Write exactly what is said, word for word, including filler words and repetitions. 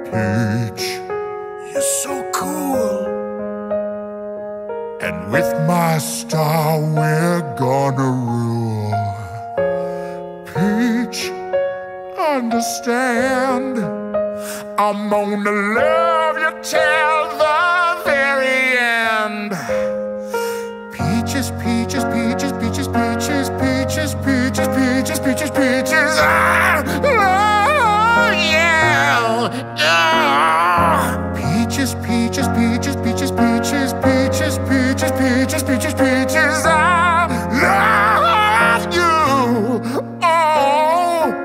Peach, you're so cool, and with my star we're gonna rule. Peach, understand, I'm gonna love you till the very end. Peaches, peaches,